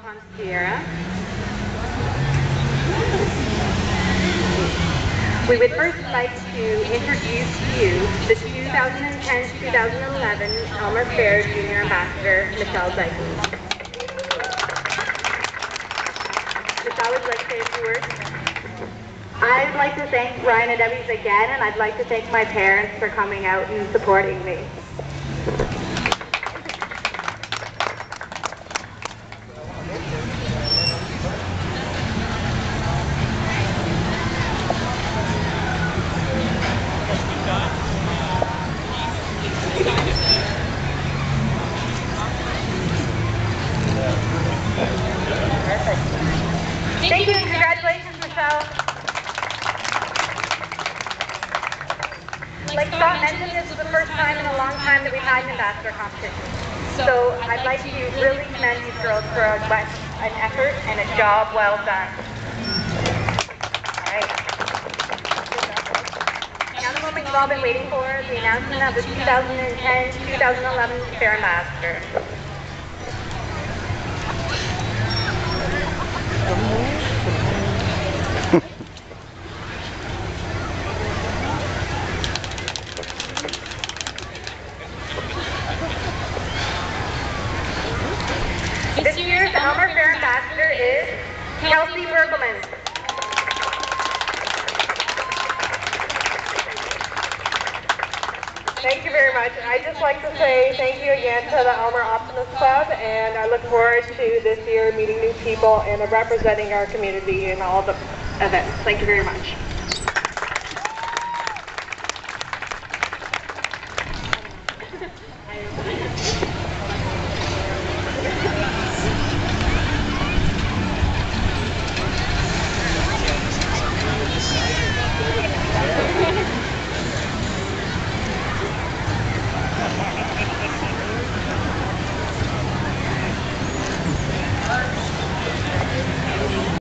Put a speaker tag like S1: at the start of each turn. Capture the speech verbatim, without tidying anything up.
S1: Ponce Sierra. We would first like to introduce to you the two thousand ten to two thousand eleven Elmer Fair Junior Ambassador, Michelle Dyson. Michelle, would you like to say a few words?
S2: I'd like to thank Ryan and Debbie's again, and I'd like to thank my parents for coming out and supporting me.
S1: Thank you and congratulations, Michelle. Like Scott mentioned, this is the first time in a long time that we've had an ambassador competition. So I'd like to really commend these girls for a, an effort and a job well done. All right. Now the moment you've all been waiting for, the announcement of the two thousand ten to two thousand eleven Fair Ambassador. This year's Elmer Fair Ambassador is Kelsey Bergelman.
S3: Thank you very much. I'd just like to say thank you again to the Elmer Optimist Club, and I look forward to this year meeting new people and representing our community in all the events. Thank you very much.